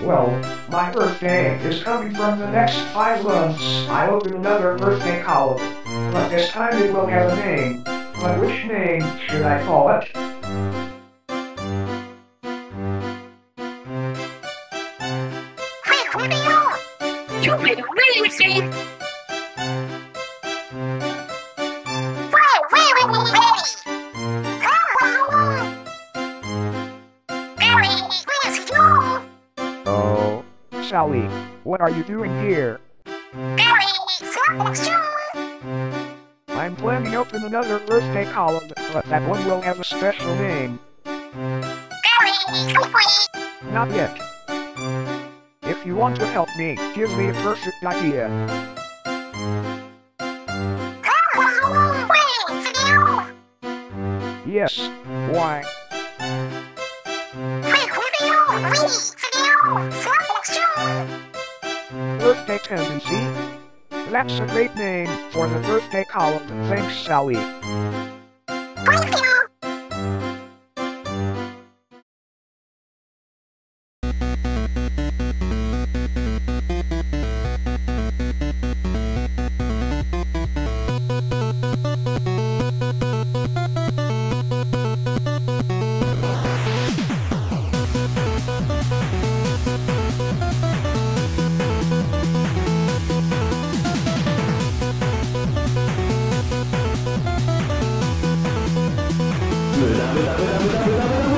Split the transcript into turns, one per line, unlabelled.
Well, my birthday is coming from the next 5 months. I open another birthday column, but this time it will have a name. But which name should I call it?
You made a really mistake!
Oh, Sally, what are you doing here? I'm planning to open another birthday column, but that one will have a special name. Not yet. If you want to help me, give me a perfect idea. Yes, why? Birthday tendency? That's a great name for the birthday column, thanks Sally.
Muda, muda, muda, muda, muda, muda,